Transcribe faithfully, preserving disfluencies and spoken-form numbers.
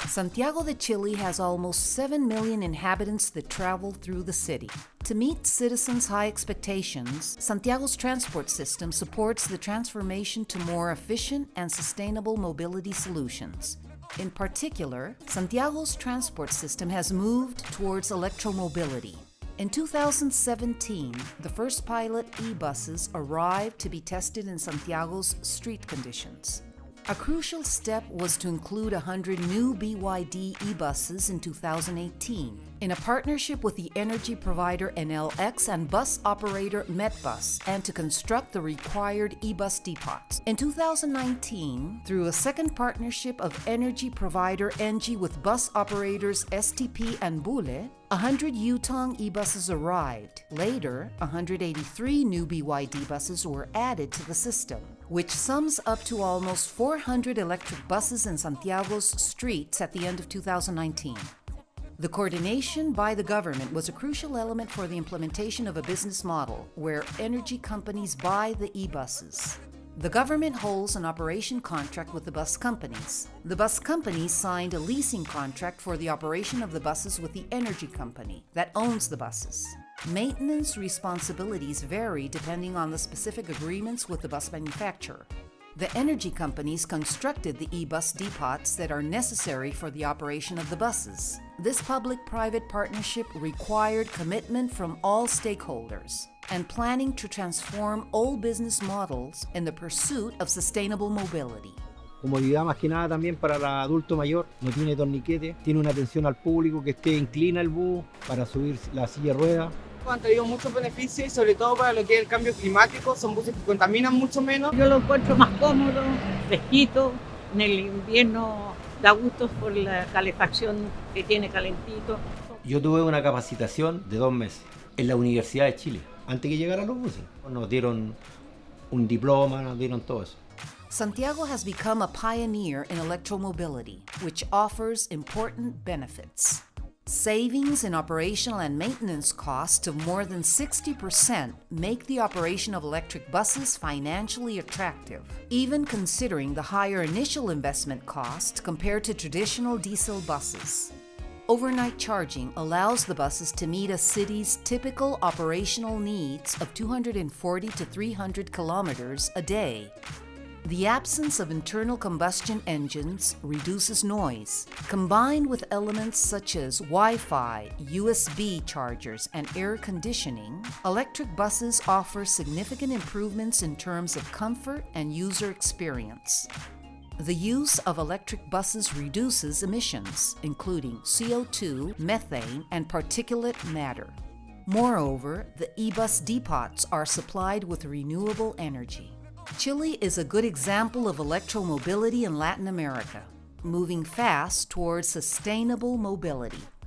Santiago de Chile has almost seven million inhabitants that travel through the city. To meet citizens' high expectations, Santiago's transport system supports the transformation to more efficient and sustainable mobility solutions. In particular, Santiago's transport system has moved towards electromobility. In two thousand seventeen, the first pilot e-buses arrived to be tested in Santiago's street conditions. A crucial step was to include one hundred new B Y D e-buses in two thousand eighteen, in a partnership with the energy provider Enel X and bus operator Metbus, and to construct the required e-bus depots. In two thousand nineteen, through a second partnership of energy provider Engie with bus operators S T P and Bule, one hundred Yutong e-buses arrived. Later, one hundred eighty-three new B Y D buses were added to the system, which sums up to almost four hundred electric buses in Santiago's streets at the end of two thousand nineteen. The coordination by the government was a crucial element for the implementation of a business model where energy companies buy the e-buses. The government holds an operation contract with the bus companies. The bus companies signed a leasing contract for the operation of the buses with the energy company that owns the buses. Maintenance responsibilities vary depending on the specific agreements with the bus manufacturer. The energy companies constructed the e-bus depots that are necessary for the operation of the buses. This public-private partnership required commitment from all stakeholders and planning to transform old business models in the pursuit of sustainable mobility. Comodidad más que nada también para el adulto mayor, no tiene torniquete, tiene una atención al público que esté inclina el bus para subir la silla de ruedas. Han traído muchos beneficios y sobre todo para lo que es el cambio climático, son buses que contaminan mucho menos. Yo lo encuentro más cómodo, fresquito, en el invierno da gusto por la calefacción que tiene calentito. Yo tuve una capacitación de dos meses en la Universidad de Chile, antes que llegaran los buses. Nos dieron un diploma, nos dieron todo eso. Santiago has become a pioneer in electromobility, which offers important benefits. Savings in operational and maintenance costs of more than sixty percent make the operation of electric buses financially attractive, even considering the higher initial investment cost compared to traditional diesel buses. Overnight charging allows the buses to meet a city's typical operational needs of two hundred forty to three hundred kilometers a day. The absence of internal combustion engines reduces noise. Combined with elements such as Wi-Fi, U S B chargers, and air conditioning, electric buses offer significant improvements in terms of comfort and user experience. The use of electric buses reduces emissions, including C O two, methane, and particulate matter. Moreover, the e-bus depots are supplied with renewable energy. Chile is a good example of electromobility in Latin America, moving fast towards sustainable mobility.